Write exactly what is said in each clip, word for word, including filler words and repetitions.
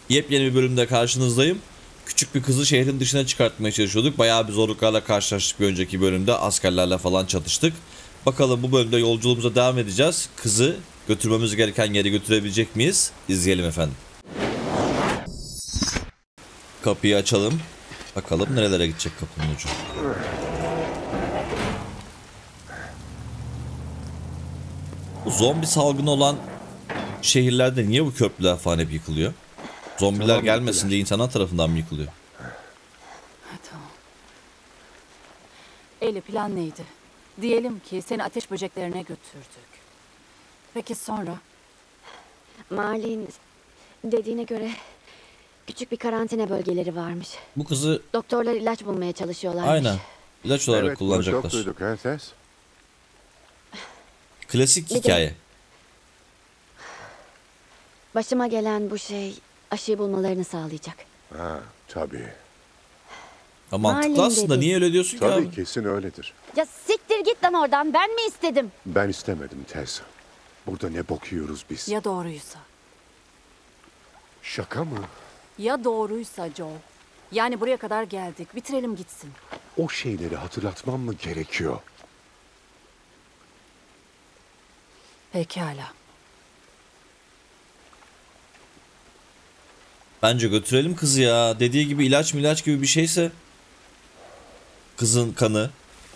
Yepyeni bir bölümde karşınızdayım. Küçük bir kızı şehrin dışına çıkartmaya çalışıyorduk. Bayağı bir zorluklarla karşılaştık bir önceki bölümde. Askerlerle falan çatıştık. Bakalım bu bölümde yolculuğumuza devam edeceğiz. Kızı götürmemiz gereken yere götürebilecek miyiz? İzleyelim efendim. Kapıyı açalım. Bakalım nerelere gidecek kapının ucu. Bu zombi salgını olan şehirlerde niye bu köprüler falan hep yıkılıyor? Zombiler tamam, gelmesin gittiler diye insanlar tarafından mı yıkılıyor? Tamam. Eli plan neydi? Diyelim ki seni ateş böceklerine götürdük. Peki sonra? Marlin dediğine göre küçük bir karantina bölgeleri varmış. Bu kızı doktorlar ilaç bulmaya çalışıyorlarmış. aynen ilaç olarak evet, kullanacaklar. Çok duyduk, he, Tess? Klasik Bir hikaye. de başıma gelen bu şey aşıyı bulmalarını sağlayacak. Ha, tabii. Ya mantıklı Malum aslında. dedi. Niye öyle diyorsun ki Tabii abi? kesin öyledir. Ya siktir git lan oradan, ben mi istedim? Ben istemedim Tess. Burada ne bok yiyoruz biz? Ya doğruysa? Şaka mı? Ya doğruysa Joe? Yani buraya kadar geldik. Bitirelim gitsin. O şeyleri hatırlatmam mı gerekiyor? Pekala. Bence götürelim kızı ya. Dediği gibi ilaç milaç gibi bir şeyse. Kızın kanı.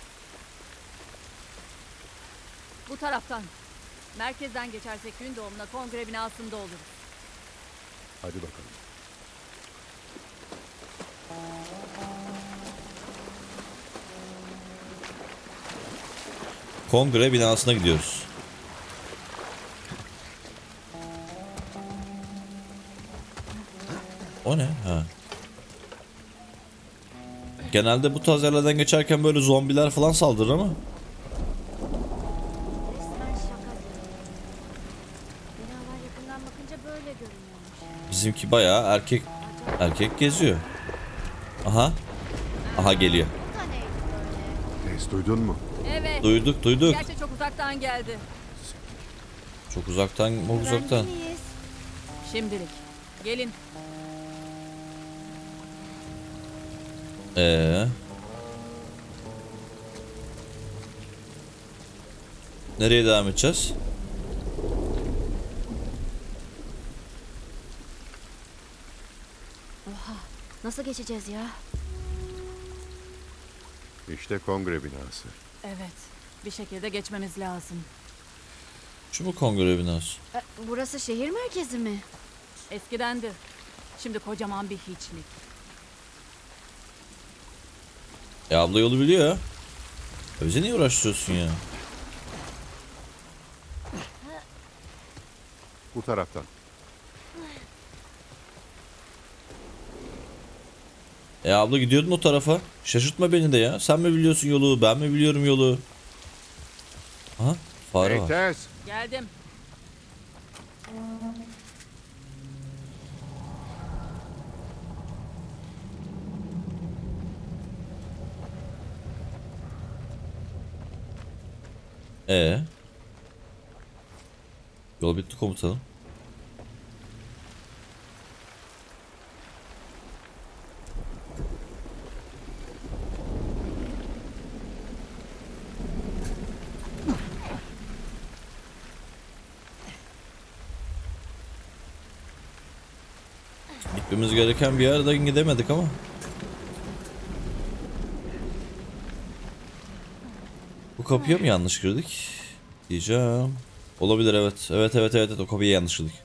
Bu taraftan. Merkezden geçersek gün doğumuna kongre binasında oluruz. Hadi bakalım. Kongre binasına gidiyoruz. O ne? Ha. Genelde bu tarz yerlerden geçerken böyle zombiler falan saldırır ama. Resmen şaka. Binalar yakından bakınca böyle görünüyormuş. Bizimki bayağı erkek erkek geziyor. Aha. Aha geliyor. Tess, duydun mu? Evet. Duyduk duyduk. Gerçi çok uzaktan geldi. Çok uzaktan mı uzaktan. Güvende miyiz? Şimdilik. Gelin. Ee. Nereye devam edeceğiz? Oha, nasıl geçeceğiz ya? İşte kongre binası. Evet. Bir şekilde geçmemiz lazım. Şu mu kongre binası? E, burası şehir merkezi mi? Eskidendi. Şimdi kocaman bir hiçlik. Ya abla yolu biliyor ya. Ya bize niye uğraştırıyorsun ya? Bu taraftan. E abla gidiyordun o tarafa. Şaşırtma beni de ya. Sen mi biliyorsun yolu, ben mi biliyorum yolu? Aha, fare Hey var. Tess! Geldim. Ee. Yol bitti komutanım. Gitmemiz gereken bir yerden gidemedik ama. Bu kapıya mı yanlış girdik? Diyeceğim. Olabilir evet. Evet evet evet, evet. O kapıya yanlış girdik.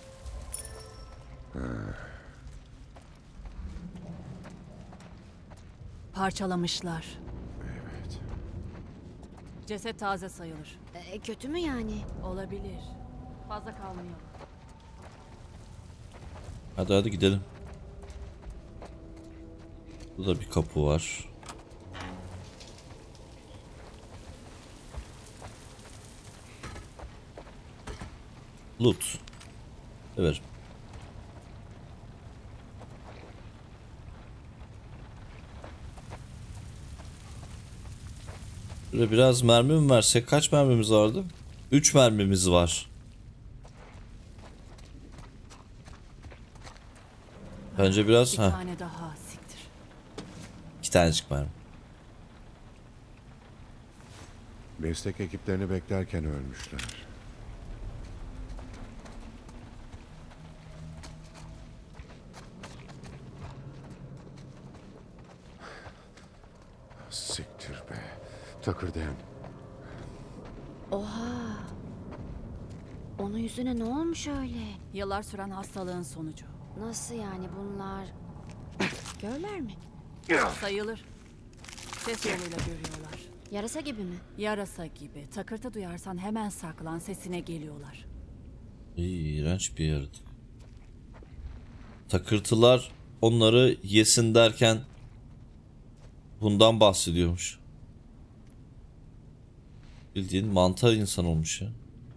Parçalamışlar. Evet. Ceset taze sayılır. E, kötü mü yani? Olabilir. Fazla kalmayalım. Hadi hadi gidelim. Burada bir kapı var. Loot. Evet. Böyle biraz mermi mi versek? Kaç mermimiz vardı? üç mermimiz var. Bence biraz Bir ha tane daha siktir. iki tanecik var. Meslek ekiplerini beklerken ölmüşler. Siktir be. Takırdayan. Oha. Onun yüzüne ne olmuş öyle? Yıllar süren hastalığın sonucu. Nasıl yani bunlar? Görler mi? Sayılır. Ses yoluyla görüyorlar. Yarasa gibi mi? Yarasa gibi. Takırtı duyarsan hemen saklan, sesine geliyorlar. İğrenç bir yaratık. Takırtılar onları yesin derken bundan bahsediyormuş. Bildiğin mantar insan olmuş ya.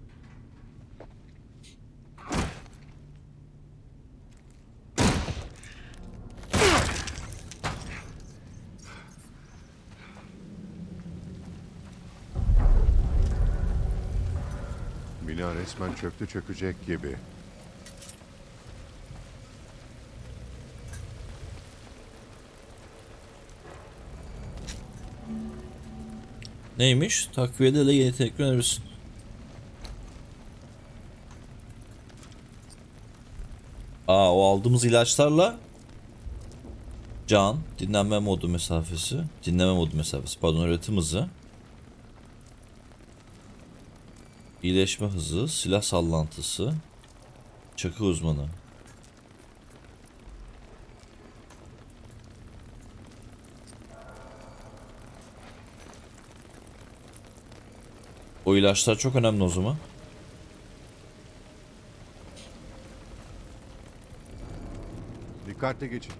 Bina resmen çöktü çökecek gibi. Neymiş? Takviyelerle yeni yetenekler önerirsin. Aa, o aldığımız ilaçlarla can, dinlenme modu mesafesi, dinleme modu mesafesi, pardon, üretim hızı, iyileşme hızı, silah sallantısı, çakı uzmanı. O ilaçlar çok önemli o zaman. Dikkatli geçin.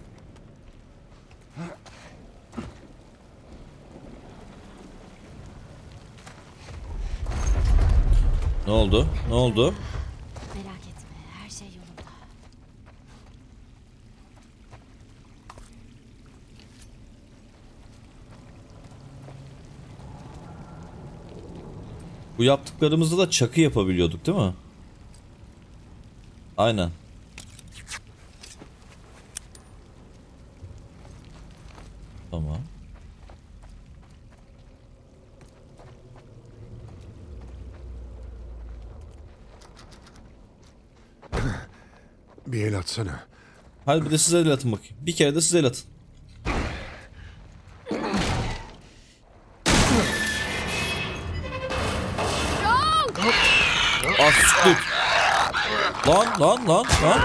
Ne oldu? Ne oldu? Merak etme, her şey yolunda. Bu yaptıklarımızda da çakı yapabiliyorduk değil mi? Aynen. Tamam. Bir el atsana. Hadi bir de size el atın bakayım. Bir kere de size el atın. Ah, sıktık. Lan lan lan lan.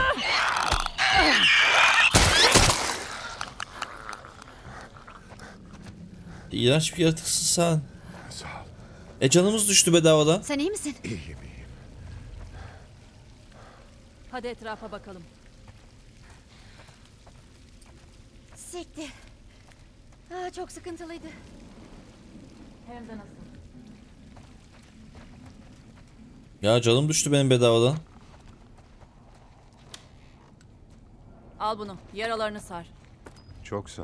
İğrenç bir yaratıksın sen. Sağ ol. E canımız düştü bedavadan. Sen iyi misin? İyiyim iyiyim. Hadi etrafa bakalım. Siktir. Aa, çok sıkıntılıydı. Hem de nasıl? Ya canım düştü benim bedavadan. Al bunu. Yaralarını sar. Çok sağ ol.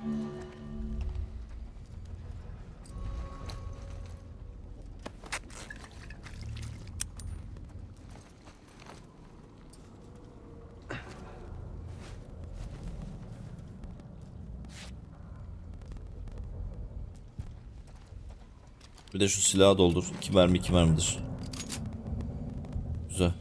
Bir de şu silahı doldur. İki mermi iki mermidir. Güzel.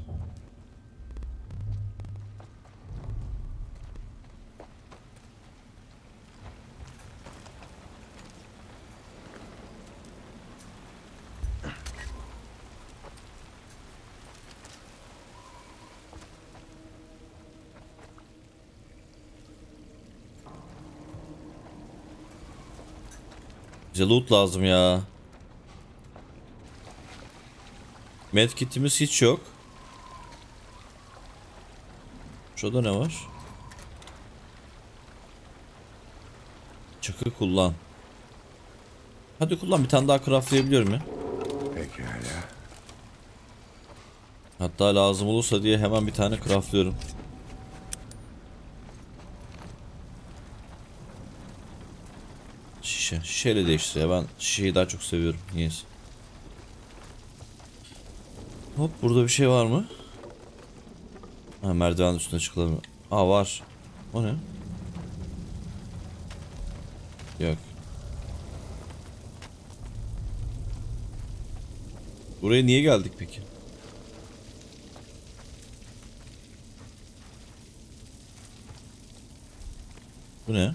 Bize loot lazım ya. Medkitimiz hiç yok. Şurada ne var? Çakı kullan. Hadi kullan, bir tane daha craftlayabiliyorum ya. Pekala. Hatta lazım olursa diye hemen bir tane craftlıyorum. Şişe. Şişeyle değiştir ya. Ben şişeyi daha çok seviyorum. Niyeyse. Hop, burada bir şey var mı? Ha, merdiven üstüne çıkılamıyor. Aa, var. O ne? Yok. Buraya niye geldik peki? Bu ne?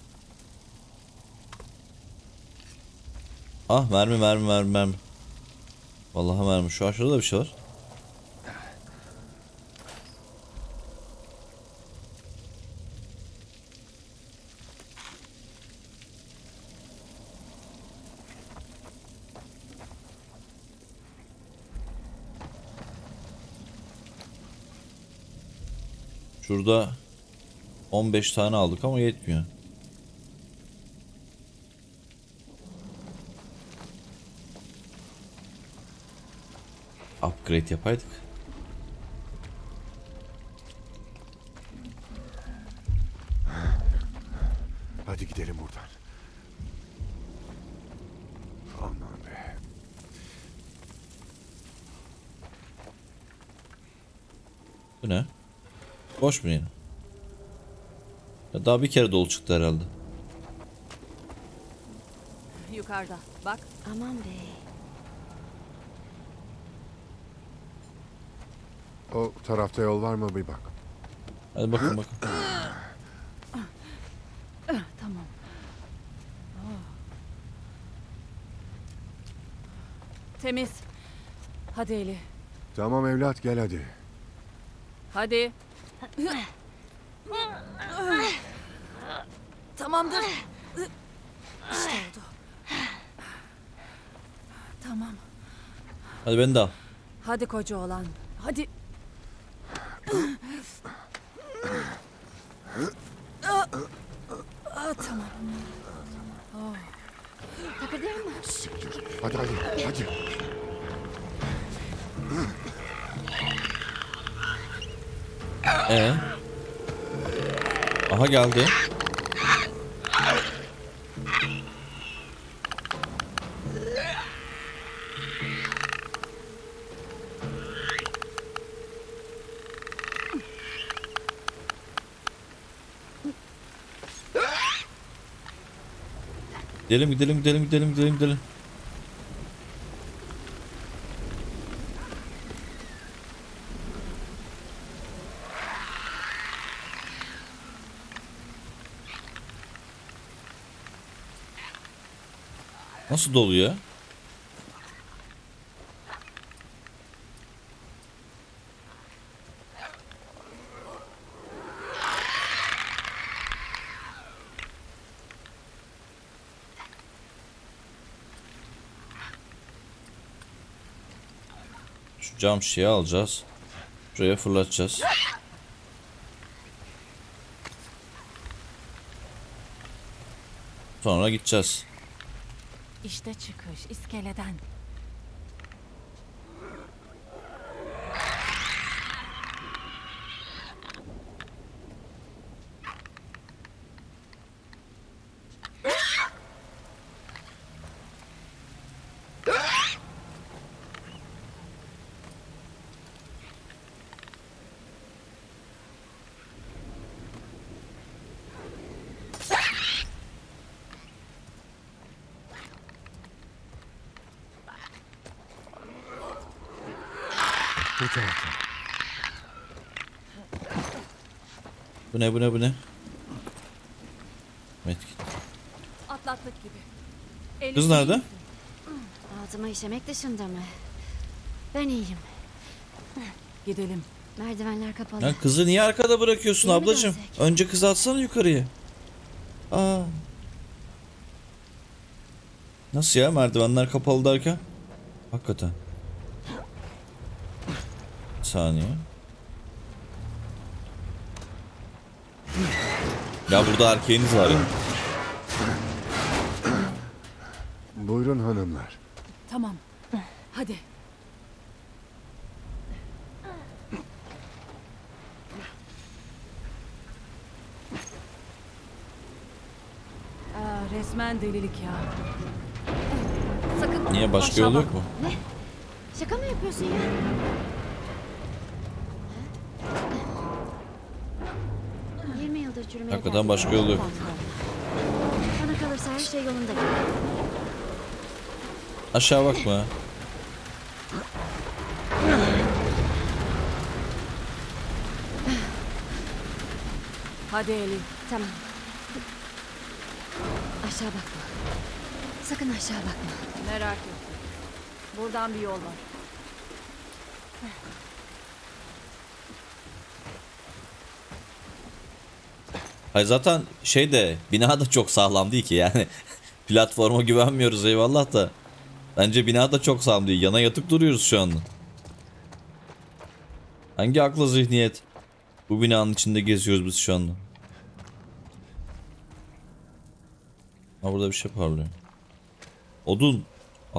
Ah, mermi mermi mermi mermi. Vallahi mermi. Şu aşağıda da bir şey var. Şurada on beş tane aldık ama yetmiyor. Upgrade yapaydık. Hadi gidelim buradan. Aman be. Bu ne? Boş mu yine? Ya daha bir kere dolu çıktı herhalde. Yukarıda. Bak. Aman be. O tarafta yol var mı bir bak. Hadi bakın bakın. Tamam. Oh. Temiz. Hadi Eli. Tamam evlat gel hadi. Hadi. Tamamdır. İşte oldu. Tamam. Hadi beni de al. Hadi koca oğlan. Hadi. Ah, tamam. Takırdıyor mu? Hadi hadi hadi. Ee? Aha geldi. Gidelim gidelim gidelim gidelim gidelim gidelim. Nasıl dolu ya? Şu cam şişeyi alacağız. Şuraya fırlatacağız. Sonra gideceğiz. İşte çıkış iskeleden. Bu tarafta. Bu ne bu ne bu ne? Medkit. Atlattık gibi. Eli Kız nerede? Altıma işemek dışında mı? Ben iyiyim. Gidelim. Merdivenler kapalı. Ya kızı niye arkada bırakıyorsun Geri mi ablacığım? dönsek? Önce kızı atsana yukarıya. Aa. Nasıl ya, merdivenler kapalı derken? Hakikaten. Bir saniye. Ya burada erkeğiniz var ya. Buyurun hanımlar. Tamam. Hadi. Aa, resmen delilik ya. Sakın. Niye, başka Aşağı yol yok bak. mu? Ne? Şaka mı yapıyorsun ya? yirmi yıldır çürümeye Hakikaten terk başka edilen yolu yok. platform. Bana kalırsa her şey yolunda gidiyor. Aşağı bakma. Hadi Eli. Tamam. Aşağı bakma. Sakın aşağı bakma. Merak etme. Buradan bir yol var. Hayır zaten şey de bina da çok sağlam değil ki yani. Platforma güvenmiyoruz eyvallah da. Bence bina da çok sağlam değil. Yana yatık duruyoruz şu anda. Hangi akla zihniyet? Bu binanın içinde geziyoruz biz şu anda. Ha burada bir şey parlıyor. Odun. Al.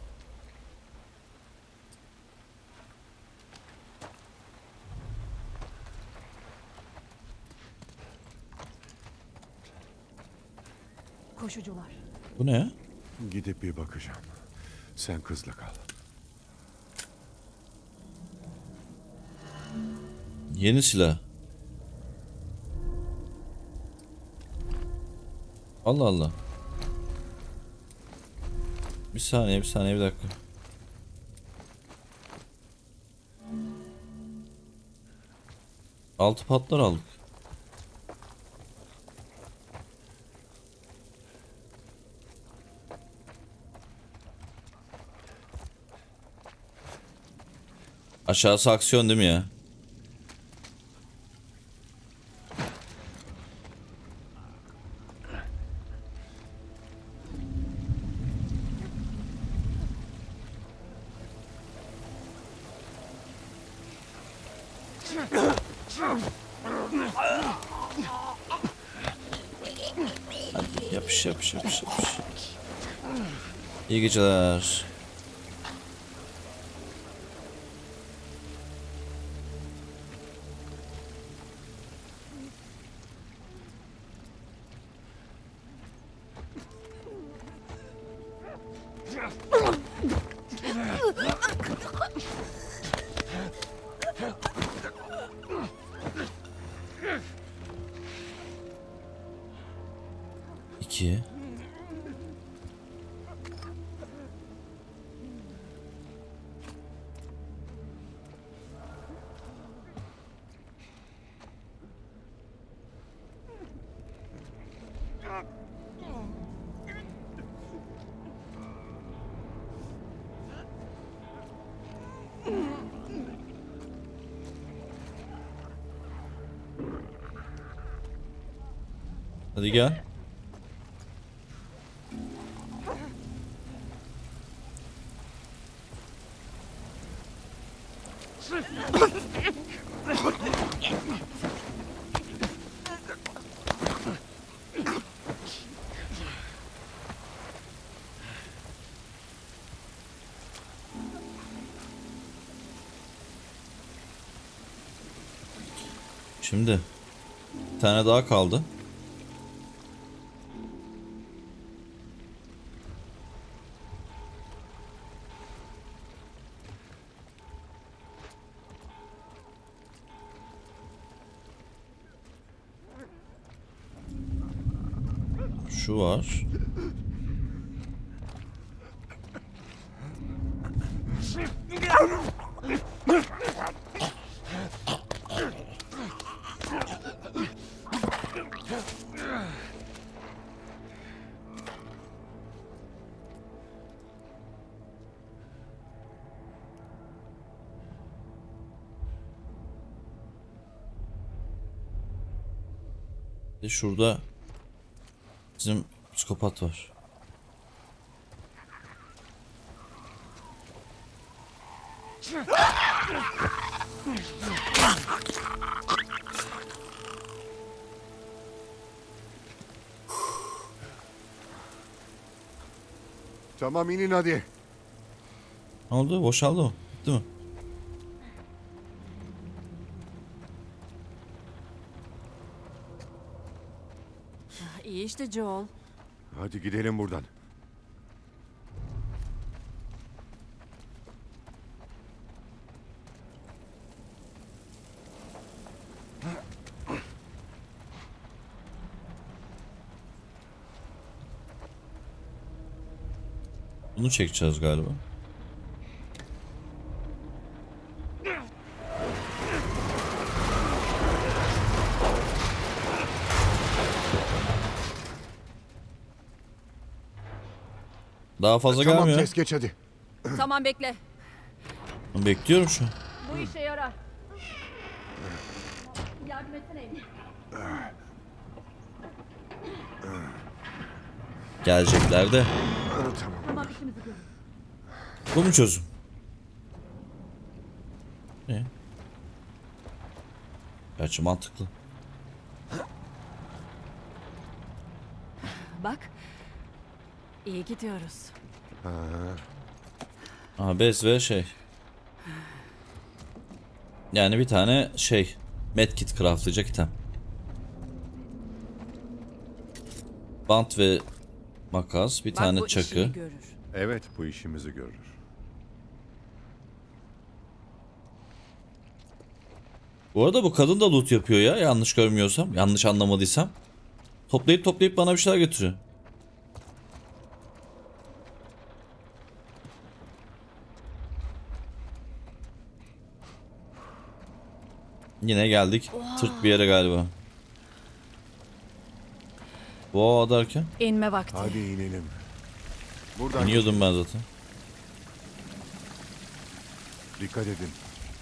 Koşucular. Bu ne ya? Gidip bir bakacağım. Sen kızla kal. Yeni silah. Allah Allah. Bir saniye bir saniye bir dakika. Altı patlar aldık. Aşağısı aksiyon değil mi ya? Hadi yapış yapış yapış yapış. İyi geceler. İki. Hadi gel. Şimdi bir tane daha kaldı. Şu var. Bir de şurada bizim psikopat var. Tamam inin hadi. Ne oldu? Boşaldı mı? Bitti mi? İyi işte Joel. Hadi gidelim buradan. Bunu çekeceğiz galiba. Daha fazla Tamam gelmiyor. Tess, geç hadi. Tamam bekle. Bekliyorum şu an. Bu işe yarar. Yardım etsene Amy. Gelecekler de. Tamam. Tamam işimizi görün. Bu mu çözüm? Ne? Gerçi mantıklı. Bak. İyi gidiyoruz. Aha, bez ve şey. Yani bir tane şey. Medkit craftlayacak item. Bant ve makas. Bir Bak, tane bu çakı. işini görür. Evet, bu işimizi görür. Bu arada bu kadın da loot yapıyor ya. Yanlış görmüyorsam. Yanlış anlamadıysam. Toplayıp toplayıp bana bir şeyler götürüyor. Yine geldik. Tırt bir yere galiba. Wow derken İnme vakti. Hadi inelim. Buradan iniyordum ben zaten. dikkat edin.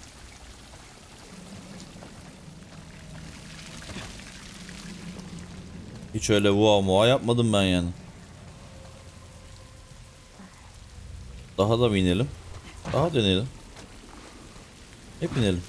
Hiç öyle wow muva yapmadım ben yani. Daha da mı inelim? Daha deneyelim. Hep inelim.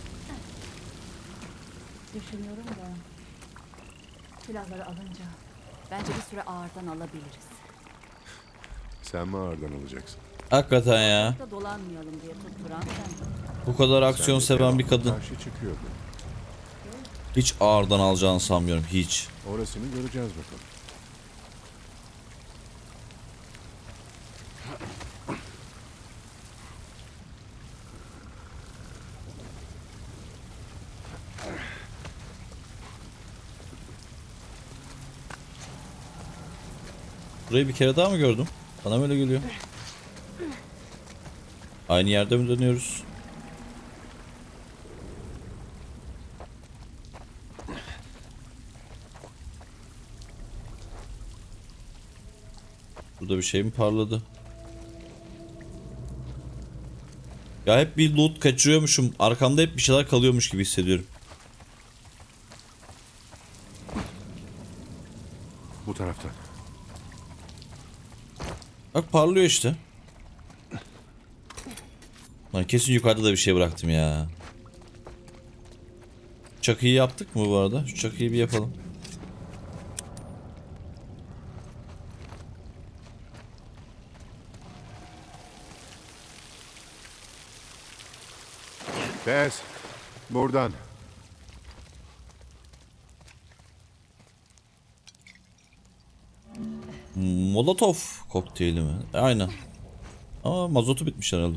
Düşünüyorum da silahları alınca bence bir süre ağırdan alabiliriz. Sen mi ağırdan alacaksın? Hakikaten ya. Da dolanmayalım diye tutturan sen. Bu kadar Sen aksiyon de seven bir kadın. Karşı çıkıyordu. Hiç ağırdan alacağını sanmıyorum. Hiç. Orasını göreceğiz bakalım. Burayı bir kere daha mı gördüm? Bana böyle geliyor. Aynı yerde mi dönüyoruz? Burada bir şey mi parladı? Ya hep bir loot kaçırıyormuşum. Arkamda hep bir şeyler kalıyormuş gibi hissediyorum. Bu taraftan. Bak parlıyor işte. Lan kesin yukarıda da bir şey bıraktım ya. Çakıyı yaptık mı bu arada? Şu çakıyı bir yapalım. Tess, buradan. Molotov kokteyli mi? E, aynen. Ama mazotu bitmiş herhalde.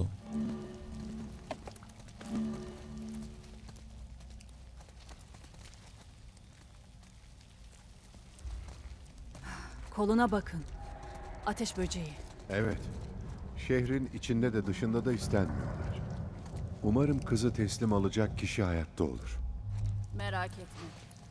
Koluna bakın. Ateş böceği. Evet. Şehrin içinde de dışında da istenmiyorlar. Umarım kızı teslim alacak kişi hayatta olur. Merak etme.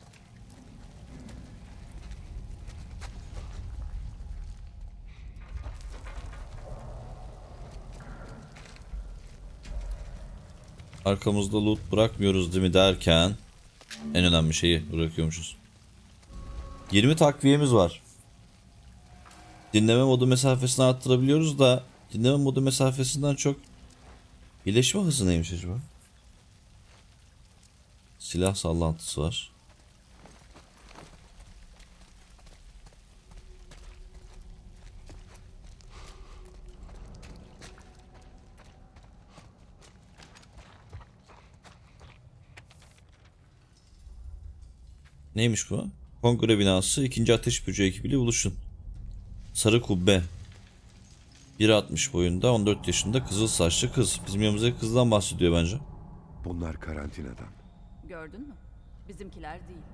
Arkamızda loot bırakmıyoruz değil mi derken en önemli şeyi bırakıyormuşuz. yirmi takviyemiz var. Dinleme modu mesafesini arttırabiliyoruz da dinleme modu mesafesinden çok iyileşme hızı neymiş acaba? Silah sallantısı var. Neymiş bu? Kongre binası ikinci ateş böceği ekibiyle buluşun. Sarı kubbe. bir altmış boyunda on dört yaşında kızıl saçlı kız. Bizim yanımızdaki kızdan bahsediyor bence. Bunlar karantinadan. Gördün mü? Bizimkiler değil.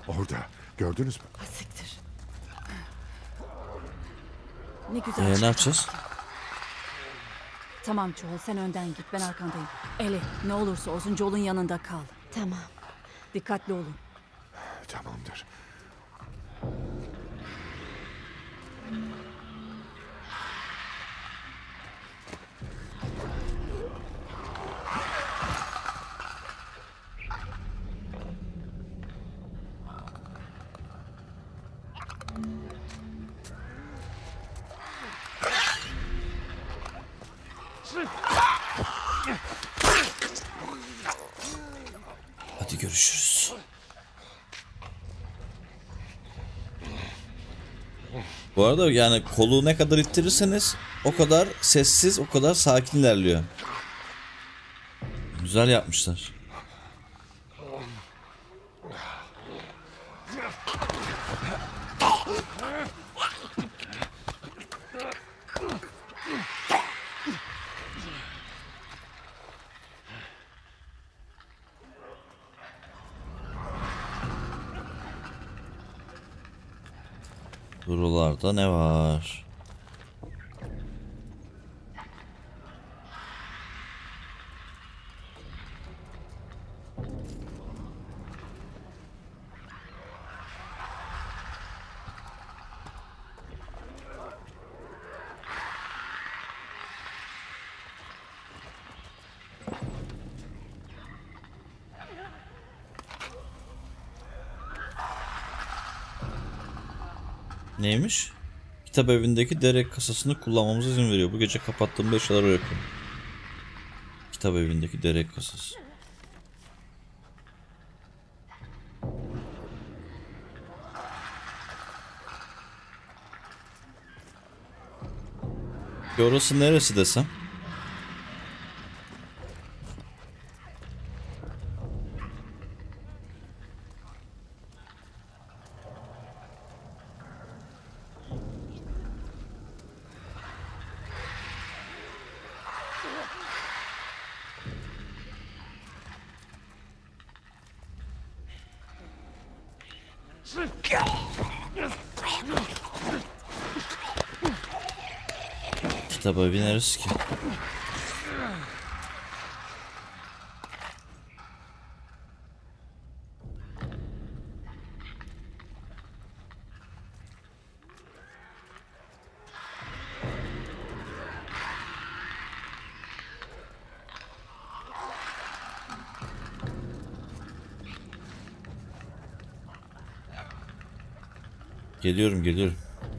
Orada. Gördünüz mü? Ha, siktir. Ne güzel. Ee, ne çıktı. yapacağız? Tamam Çoğul, sen önden git, ben arkandayım. Eli, ne olursa olsun Joel'un yanında kal. Tamam. Dikkatli olun. Tamamdır. Hadi görüşürüz. Bu arada yani kolu ne kadar ittirirseniz o kadar sessiz, o kadar sakin ilerliyor. Güzel yapmışlar. Buralarda ne var? Neymiş? Kitap evindeki derek kasasını kullanmamıza izin veriyor. Bu gece kapattığımda eşyaları bırakıyorum. Kitap evindeki derek kasası. Ki orası neresi desem? Kitap evi neresi ki? Geliyorum geliyorum.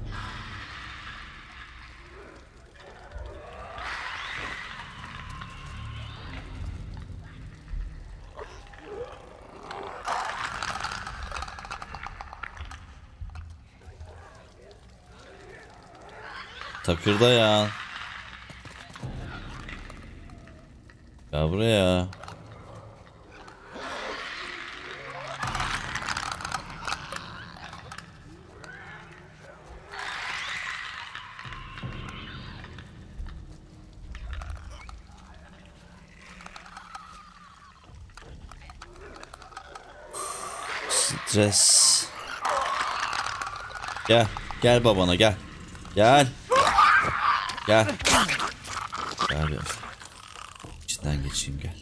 Takırda ya. Ya buraya. Stres. Gel. Gel babana gel. Gel. Gel. Gel biraz. İçinden geçeyim gel.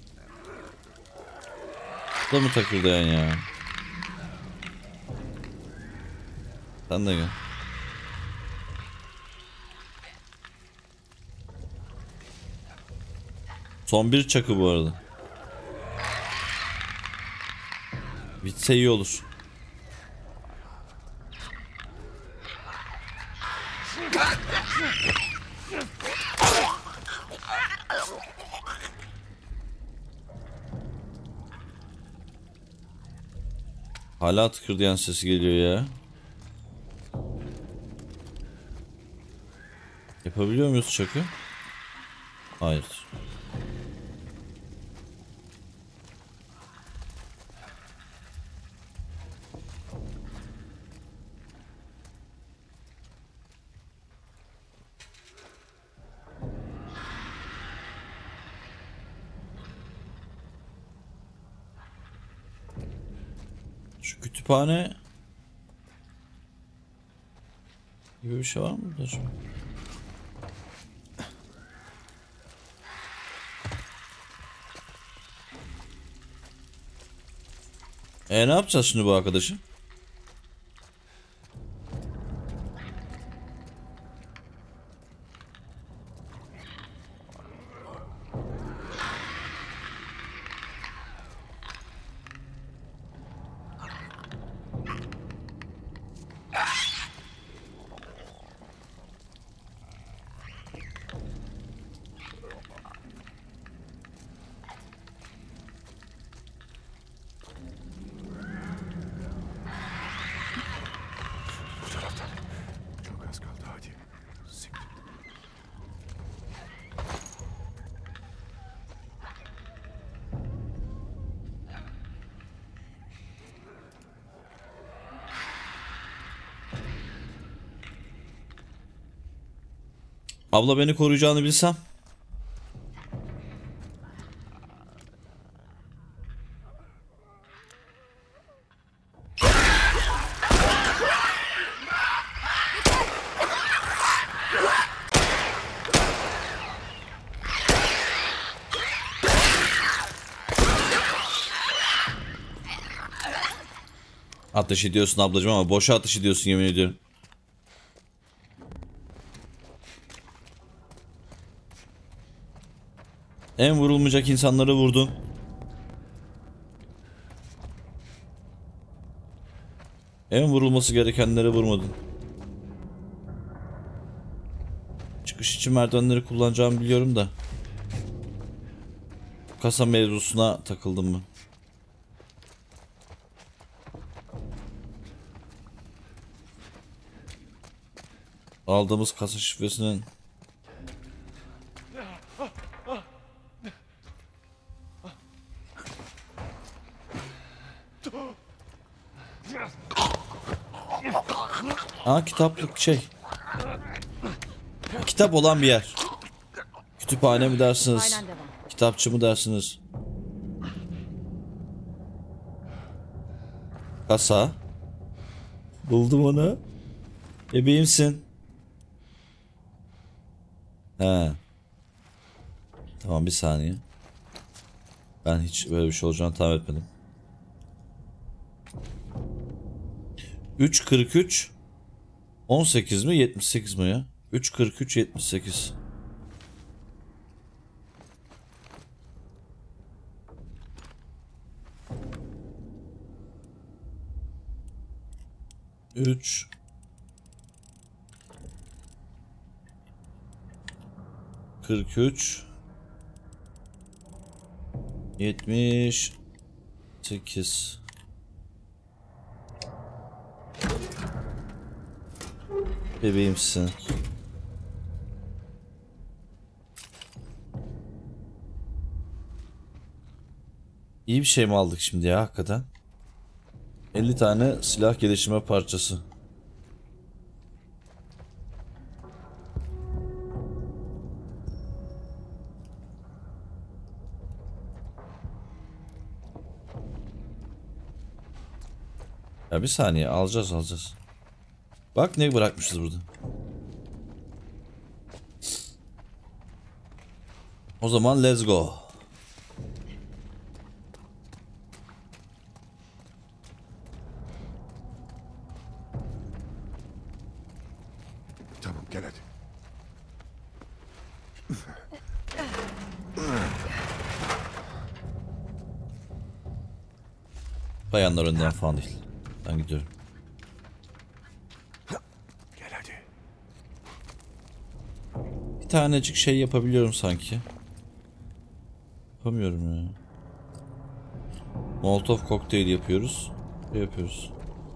Bu da mı takırdayan ya? Sen de gel. Son bir çakı bu arada. Bitse iyi olur. Hala tıkırdayan sesi geliyor ya. Yapabiliyor muyuz çakı? Hayır. Şu Şu kütüphane gibi bir şey var mı burada acaba? E ne yapacağız şimdi bu arkadaşı? Bu taraftan. Çok az kaldı hadi. Siktir. Abla beni koruyacağını bilsem. Ateş ediyorsun ablacığım ama boşa ateş ediyorsun yemin ediyorum. En vurulmayacak insanları vurdun. En vurulması gerekenleri vurmadın. Çıkış için merdivenleri kullanacağımı biliyorum da. Kasa mevzusuna takıldım mı? Aldığımız kasa şifresinin Aa kitaplık şey. Kitap olan bir yer. Kütüphane mi dersiniz? Aynen devam. Kitapçı mı dersiniz? Kasa. Buldum onu. Bebeğimsin. He. Tamam bir saniye. Ben hiç böyle bir şey olacağını tahmin etmedim. üç kırk üç on sekiz mi yetmiş sekiz mi ya? üç kırk üç yetmiş sekiz. üç kırk üç yetmiş sekiz. Bebeğimsin. İyi bir şey mi aldık şimdi ya hakikaten? elli tane silah geliştirme parçası. Ya bir saniye alacağız alacağız. Bak ne bırakmışız burada. O zaman let's go. Tamam gel hadi. Bayanlar önden falan değil. Ben gidiyorum. Gel hadi. Bir tanecik şey yapabiliyorum sanki. Yapamıyorum ya. Molotov kokteyl yapıyoruz. Ne yapıyoruz?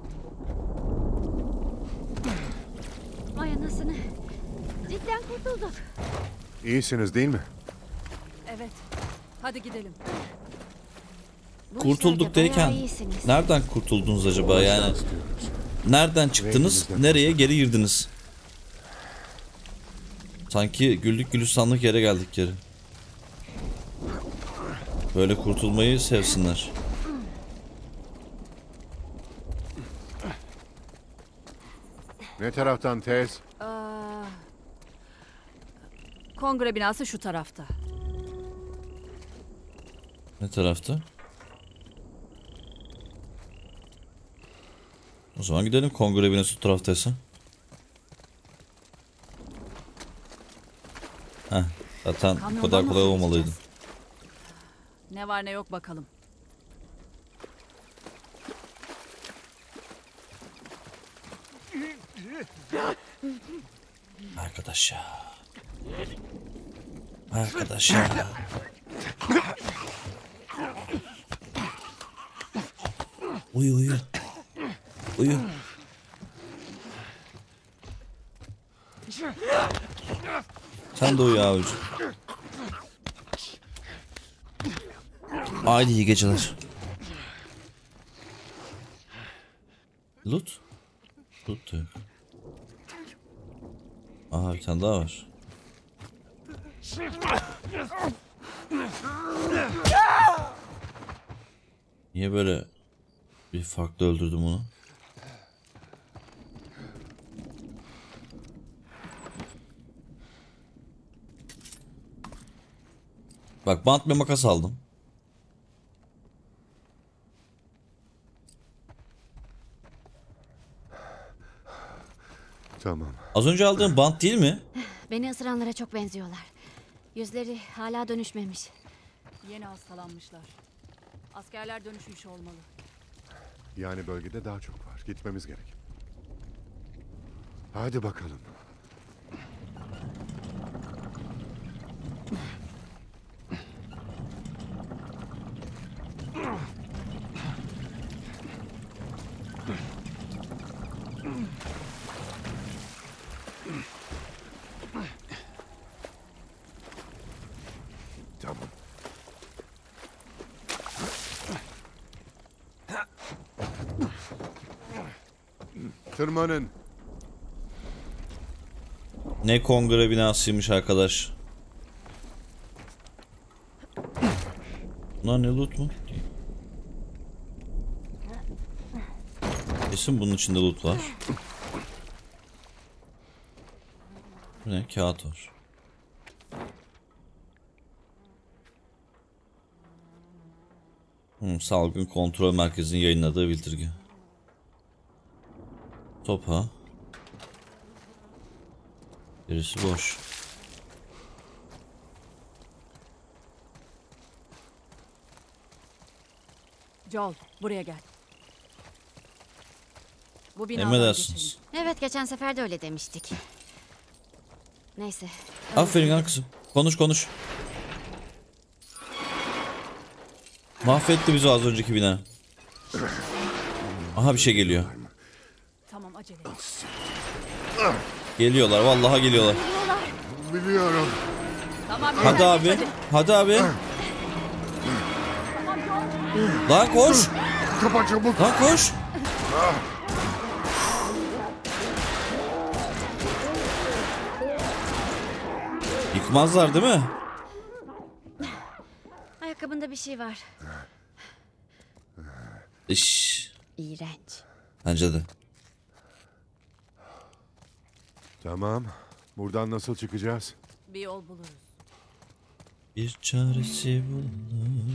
Vay anasını. Cidden kurtulduk. İyisiniz değil mi? Evet. Hadi gidelim. Bu Kurtulduk işlerde bayağı derken iyisiniz. nereden kurtuldunuz acaba yani? Nereden çıktınız? Nereye geri girdiniz? Sanki güllük gülistanlık yere geldik geri. Böyle kurtulmayı sevsinler. Ne taraftan Tez? Aa, kongre binası şu tarafta. Ne tarafta? O zaman gidelim, kongre binası taraftaysa. Heh, zaten bu Kamyondan kadar nasıl kolay olmalıydı. geçeceğiz? Ne var ne yok bakalım. Arkadaş ya. Arkadaş ya. Uyu uyu. Uyu. Sen de uyu avucu. Haydi iyi geceler. Loot. Loot da yok. Aha, bir tane daha var. Niye böyle bir farklı öldürdüm onu? Bak, bant ve makas aldım. Tamam. Az önce aldığım bant değil mi? Beni ısıranlara çok benziyorlar. Yüzleri hala dönüşmemiş. Yeni hastalanmışlar. Askerler dönüşmüş olmalı. Yani bölgede daha çok var. Gitmemiz gerek. Hadi bakalım. Tamam. Tırmanın. Ne kongre binasıymış arkadaş. Bunlar ne, loot mu? Kesin bunun içinde loot var. Bu ne? Kağıt var. Hmm, salgın kontrol merkezinin yayınladığı bildirge. Topa. Gerisi boş. Joel, buraya gel. Bu binadan Emredersiniz. geçelim. Evet, geçen sefer de öyle demiştik. Neyse. Aferin lan kızım. Konuş konuş. Mahvetti bizi az önceki bina. Aha, bir şey geliyor. Tamam, acele et. Geliyorlar, vallahi geliyorlar. Biliyorum. Tamam, Hadi yeter, abi. geç Hadi abi. Lan koş. Kapat çabuk. Lan koş. Yıkmazlar değil mi? Ayakkabında bir şey var. İş. İğrenç. Bence de. Tamam. Buradan nasıl çıkacağız? Bir yol buluruz. Bir çaresi bulunur.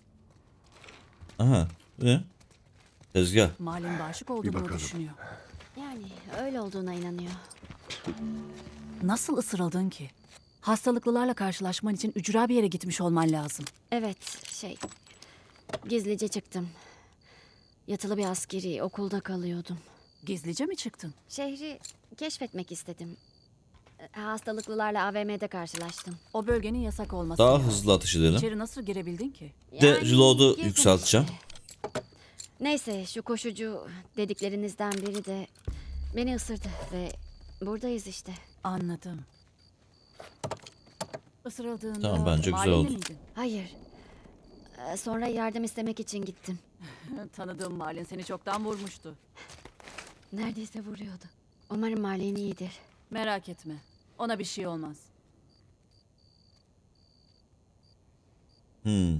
Aha. Ne? Tezgah. Malin bağışık Bir olduğunu bakalım. düşünüyor. Yani öyle olduğuna inanıyor. Nasıl ısırıldın ki? Hastalıklılarla karşılaşman için ücra bir yere gitmiş olman lazım. Evet, şey... Gizlice çıktım. Yatılı bir askeri okulda kalıyordum. Gizlice mi çıktın? Şehri keşfetmek istedim. Hastalıklılarla A V M'de karşılaştım. O bölgenin yasak olması. Daha lazım. hızlı atış edelim. İçeri nasıl girebildin ki? De Yani reload'u girdim yükselteceğim. işte. Neyse, şu koşucu dediklerinizden biri de beni ısırdı ve buradayız işte. Anladım. Isırıldığında Tamam, bence güzel mahallenin oldu. miydin? Hayır. Ee, Sonra yardım istemek için gittim. Tanıdığım Malin seni çoktan vurmuştu. Neredeyse vuruyordu. Umarım Marlene iyidir. Merak etme. Ona bir şey olmaz. Hmm.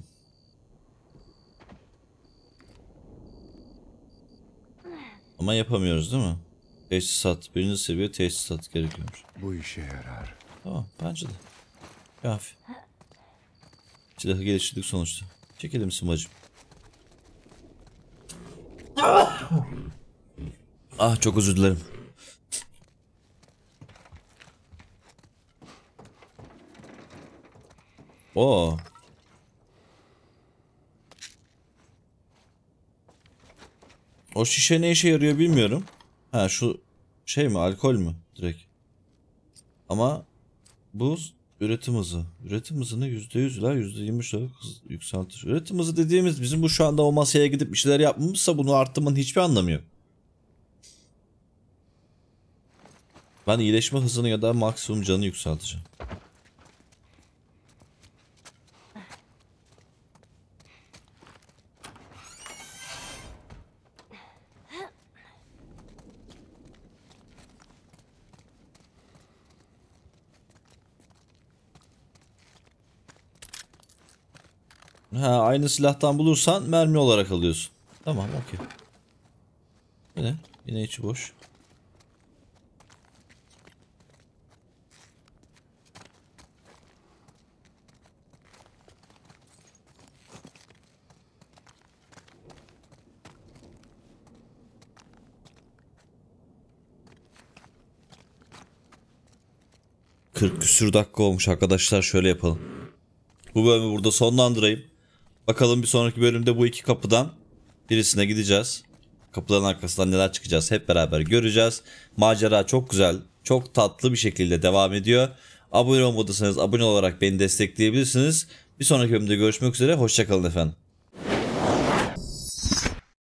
Ama yapamıyoruz değil mi? Teçhizat. Birinci seviye teçhizat gerekiyormuş. Bu işe yarar. Tamam bence de. Kafi. Silahı geliştirdik sonuçta. Çekelim smacım. Ah çok özür dilerim. Oo. O şişe ne işe yarıyor bilmiyorum. Ha şu şey mi, alkol mü direkt? Ama bu üretim hızı. Üretim hızını yüzde yüz ila yüzde yirmi beş yükseltir. Üretim hızı dediğimiz bizim bu şu anda o masaya gidip bir şeyler yapmamızsa bunu arttırmanın hiçbir anlamı yok. Ben iyileşme hızını ya da maksimum canı yükselteceğim. Ha, aynı silahtan bulursan mermi olarak alıyorsun. Tamam, okey. Bu ne? Yine içi boş. kırk küsür dakika olmuş arkadaşlar, şöyle yapalım. Bu bölümü burada sonlandırayım. Bakalım bir sonraki bölümde bu iki kapıdan birisine gideceğiz. Kapıların arkasından neler çıkacağız hep beraber göreceğiz. Macera çok güzel, çok tatlı bir şekilde devam ediyor. Abone olmadıysanız abone olarak beni destekleyebilirsiniz. Bir sonraki bölümde görüşmek üzere, hoşça kalın efendim.